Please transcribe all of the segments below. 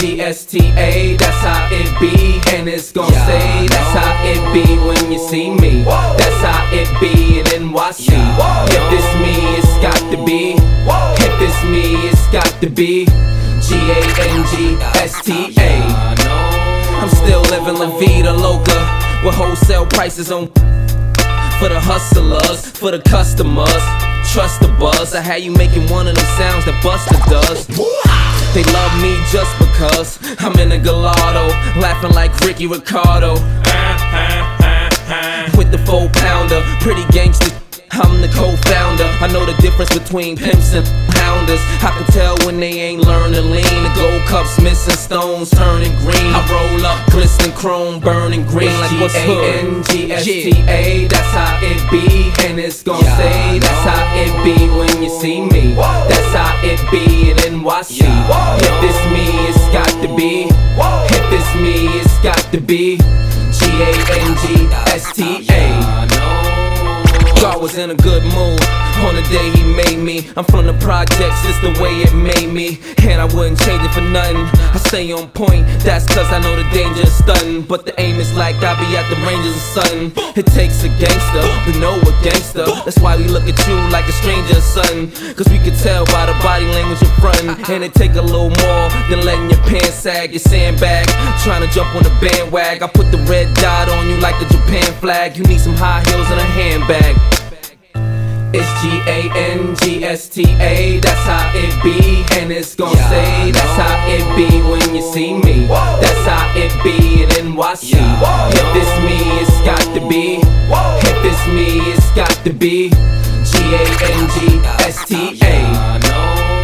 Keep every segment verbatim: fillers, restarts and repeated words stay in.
G S T A, that's how it be. And it's gon' yeah, stay, that's how it be when you see me. Whoa. That's how it be in N Y C. Yeah, if it's me, it's got to be. Whoa. If it's me, it's got to be G A N G S T A. I'm still living La Vida Loca with wholesale prices on for the hustlers, for the customers. Trust the buzz. I had you making one of them sounds that Buster does. They love me just because I'm in a gelato, laughing like Ricky Ricardo with the four pounder, pretty gangster. I'm the co-founder. I know the difference between pimps and hounders. I can tell when they ain't learning lean. The gold cups missing, stones turning green. I roll up, glistening chrome, burning green like what's hood. G A N G S T A, that's how it be, and it's gon' yeah, stay. That's how it be when you see me. Whoa. That's how it be in N Y C. Yeah, if it's me, it's got to be. Whoa. If it's me, it's got to be G A N G S T A. God was in a good mood on the day he made me. I'm from the projects, it's the way it made me, and I wouldn't change it for nothing. I stay on point, that's cause I know the danger is stunting. But the aim is like I be at the ranges or something. It takes a gangster to know a gangster. That's why we look at you like a stranger or something, cause we can tell by the body language in front. And it take a little more than letting your pants sag, your sandbag, trying to jump on the bandwagon. I put the red dot on you like the Japan flag. You need some high heels and a handbag. It's G A N G S T A, that's how it be, and it's gon' yeah, stay. That's how it be when you see me. Whoa. That's how it be in N Y C. Yeah, if it's me, it's got to be. Whoa. If it's me, it's got to be G A N G S T A.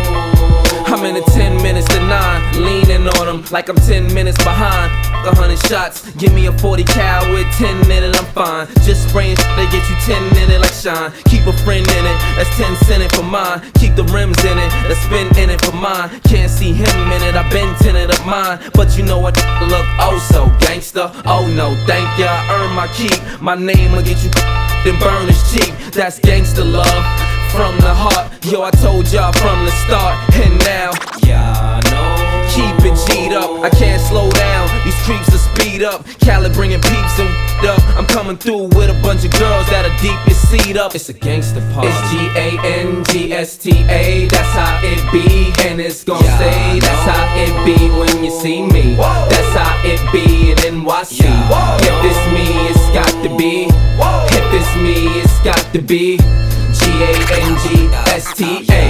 I'm in a ten minutes to nine, leaning on them like I'm ten minutes behind. A hundred shots, give me a forty cal with ten in it, I'm fine. Just spraying shit to get you ten in it like shine. Keep a friend in it, that's ten cent it for mine. Keep the rims in it, that's spin in it for mine. Can't see him in it, I've been tinted of mine. But you know what, look oh so gangsta. Oh no, thank ya, I earned my keep. My name will get you then burn is cheap. That's gangsta love from the heart. Yo, I told y'all from the start, and now yeah, I know. Keep it G'd up, I can't slow down. These creeps will speed up. Khaled bringing peeps and up. I'm coming through with a bunch of girls that'll deep your seat up. It's a gangsta party. It's G A N G S T A, that's how it be, and it's gon' yeah, stay. That's how it be when you see me. Whoa. That's how it be in N Y C. Yeah, if it's me, it's got to be. Whoa. If it's me, it's got to be G A N G S T A.